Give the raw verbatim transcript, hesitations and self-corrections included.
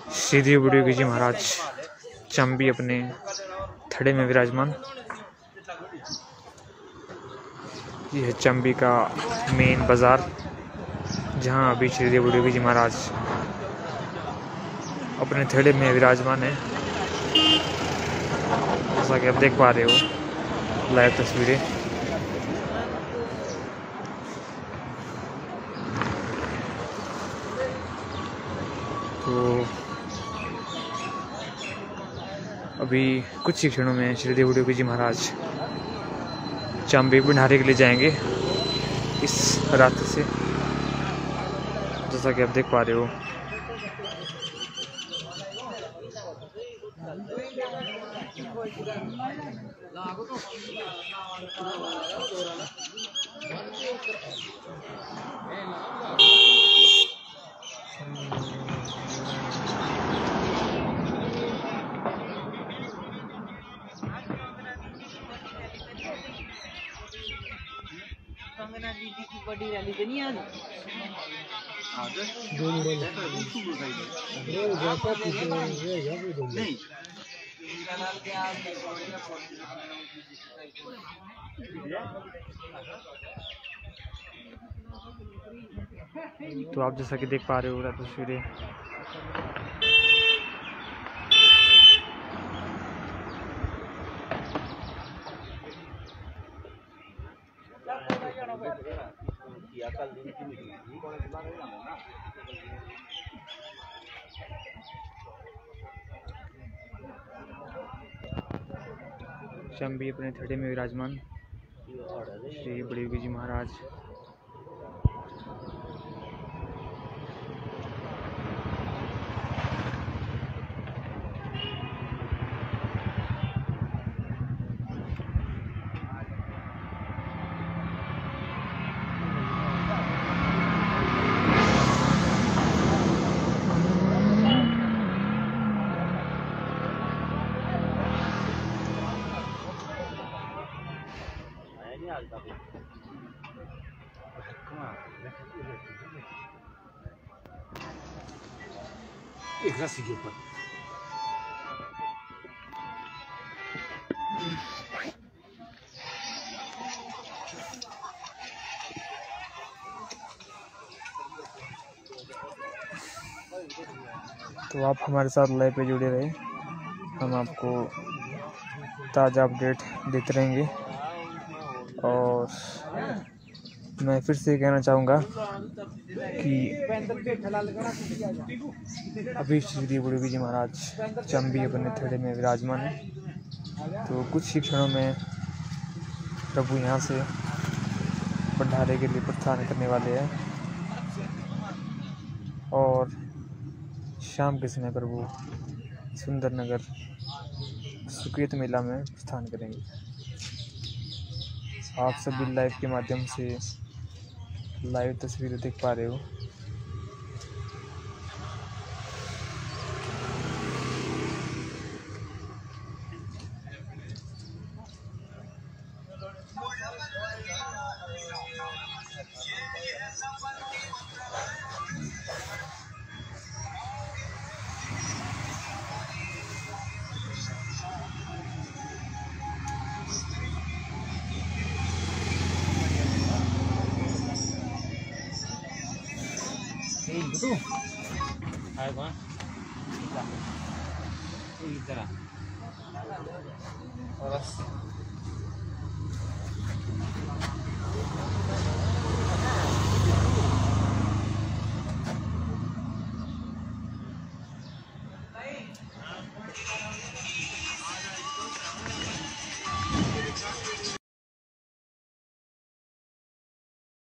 श्री बुढ़ी जी महाराज चंबी अपने थड़े में विराजमान। यह है चंबी का मेन बाजार, जहां अभी श्री बुढ़ी जी महाराज अपने थड़े में विराजमान है। जैसा कि आप देख पा रहे हो लाइव तस्वीरें। तो अभी कुछ ही क्षणों में श्री बुढ़ी जी महाराज चंबी भंडारे के लिए जाएंगे इस रात से, जैसा कि आप देख पा रहे हो। बड़ी रैली तो नहीं आज तो आप जैसा कि देख पा रहे हो तस्वीरें। चंबी अपने थड़े में विराजमान श्री बुढ़ी जी महाराज। एक रस्सी के ऊपर तो आप हमारे साथ लाइव पे जुड़े रहे, हम आपको ताज़ा अपडेट देते रहेंगे। और मैं फिर से कहना चाहूँगा कि अभी श्री बुढ़ी जी महाराज चंबी अपने थड़े में विराजमान है। तो कुछ ही क्षणों में प्रभु यहाँ से भंडारे के लिए प्रस्थान करने वाले हैं और शाम के समय प्रभु सुंदर नगर सुकेत मेला में प्रस्थान करेंगे। आप सभी लाइव के माध्यम से लाइव तस्वीरें देख पा रहे हो। betul. Hai bang. Ini cara. Alas.